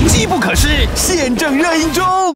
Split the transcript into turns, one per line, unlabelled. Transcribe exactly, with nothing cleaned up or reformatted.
机不可失，现正热映中。